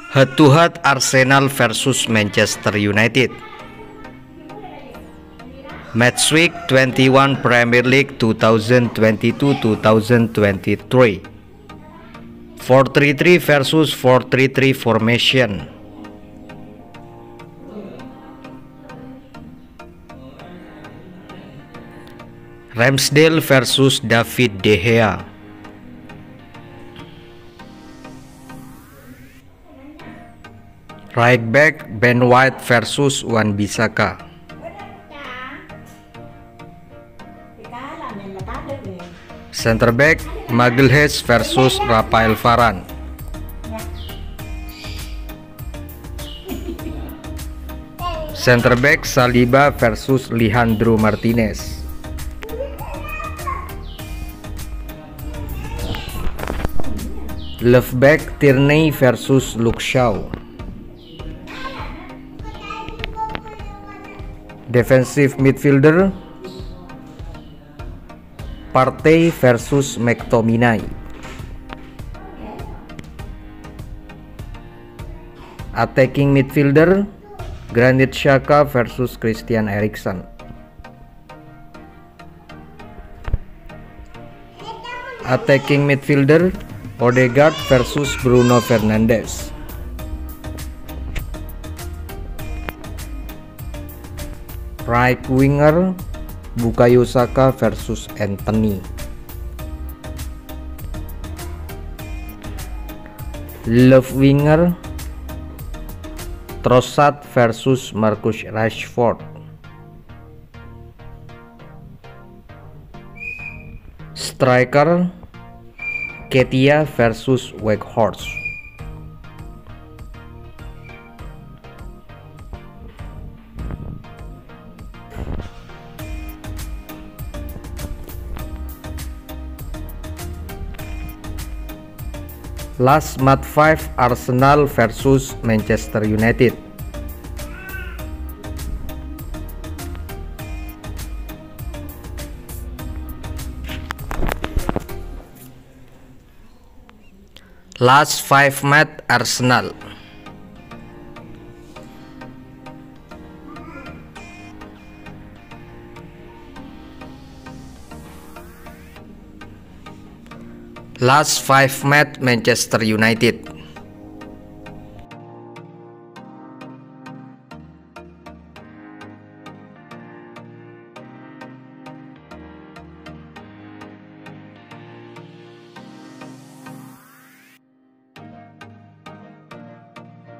Head to head Arsenal versus Manchester United. Match week 21 Premier League 2022-2023. 4-3-3 versus 4-3-3 formation. Ramsdale versus David De Gea. Right back Ben White versus Wan-Bissaka. Center back Magalhaes versus Rafael Varane. Center back Saliba versus Lisandro Martinez. Left back Tierney versus Luke Shaw. Defensive midfielder Partey versus McTominay. Attacking midfielder Granit Xhaka versus Christian Eriksen. Attacking midfielder Odegaard versus Bruno Fernandes. Right winger Bukayo Saka versus Antony. Left winger Trossard versus Marcus Rashford. Striker Ketia versus Weghorst. Last match 5 Arsenal versus Manchester United. Last 5 match Arsenal. Last 5 match Manchester United.